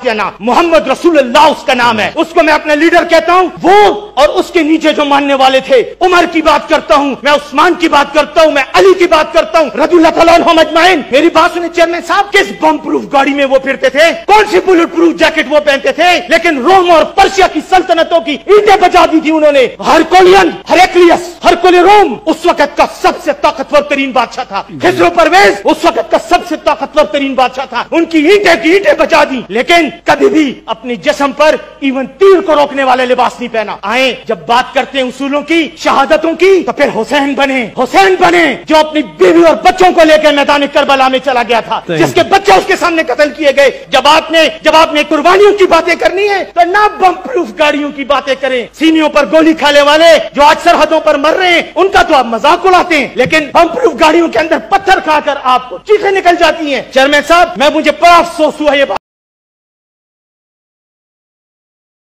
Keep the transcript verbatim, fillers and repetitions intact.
नाम, मोहम्मद रसूल अल्लाह उसका नाम है। उसको मैं अपना लीडर कहता हूँ। वो और उसके नीचे जो मानने वाले थे, उमर की बात करता हूँ मैं, उस्मान की बात करता हूँ मैं, अली की बात करता हूँ, रज़ियल्लाहु तआला अन्हुम अजमाइन। मेरी बात सुने चेयरमैन साहब, किस बम प्रूफ गाड़ी में वो फिरते थे, कौन सी बुलेट प्रूफ जैकेट वो पहनते थे, लेकिन रोम और पर्शिया की सल्तनतों की ईंटें बचा दी थी उन्होंने। हरकोलियन, हरेक्लियस, हरकुल रोम उस वक्त का सबसे ताकतवर तरीन बादशाह था। खिसरो परवेज उस वक्त का सबसे ताकतवर तरीन बादशाह था। उनकी ईंटें की ईंटें बचा दी, लेकिन कभी भी अपने जिस्म पर इवन तीर को रोकने वाले लिबास नहीं पहना। आए जब बात करते हैं उसूलों की, शहादतों की, तो फिर हुसैन बने, हुसैन बने जो अपनी बीवी और बच्चों को लेकर मैदान करबला में चला गया था, जिसके बच्चे उसके सामने कत्ल किए गए। जब आपने जब आपने कुर्बानियों की बातें करनी है तो ना बम प्रूफ गाड़ियों की बातें करें। सीनियों पर गोली खाने वाले जो आज सरहदों पर मर रहे हैं, उनका तो आप मजाक उड़ाते हैं, लेकिन बम प्रूफ गाड़ियों के अंदर पत्थर खाकर आपको चीखें निकल जाती हैं। चेयरमैन साहब, मैं मुझे बड़ा अफसोस हुआ ये बात